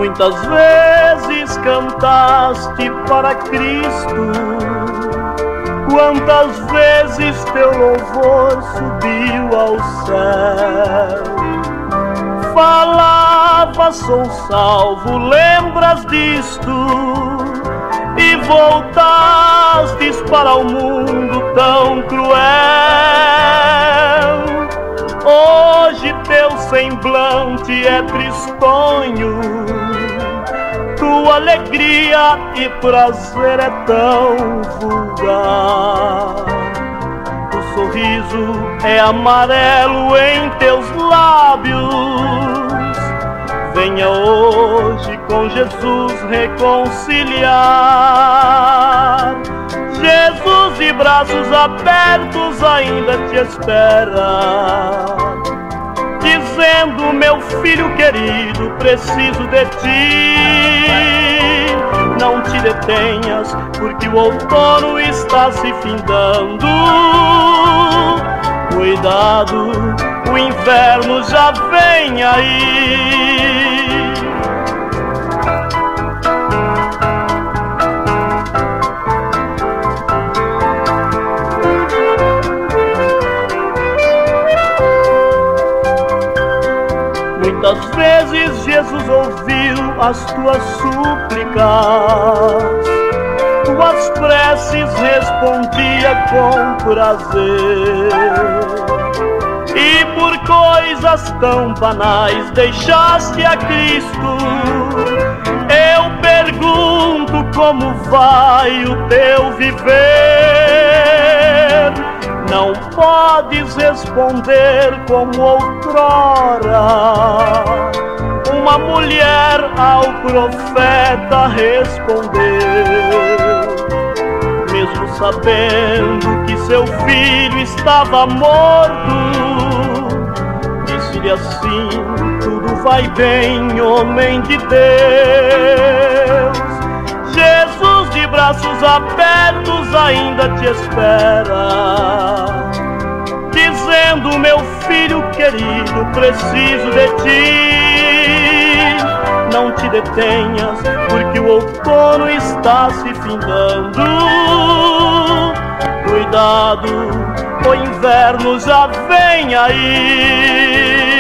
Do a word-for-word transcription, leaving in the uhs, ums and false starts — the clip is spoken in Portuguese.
Muitas vezes cantaste para Cristo, quantas vezes teu louvor subiu ao céu. Falava, sou salvo, lembras disto? E voltastes para o mundo tão cruel. Hoje teu semblante é tristonho, tua alegria e prazer é tão vulgar. O sorriso é amarelo em teus lábios. Venha hoje com Jesus reconciliar. Jesus de braços abertos ainda te espera, dizendo: meu filho querido, preciso de ti. Não te detenhas, porque o outono está se findando. Cuidado, o inverno já vem aí. Muitas vezes Jesus ouviu as tuas súplicas, tuas preces respondia com prazer. E por coisas tão banais deixaste a Cristo. Eu pergunto: como vai o teu viver? Não podes responder como outrora uma mulher ao profeta respondeu. Mesmo sabendo que seu filho estava morto, disse-lhe assim: tudo vai bem, homem de Deus. Jesus de braços abertos ainda te espera, dizendo: meu filho querido, preciso de ti. Não te detenhas, porque o outono está se findando. Cuidado, o inverno já vem aí.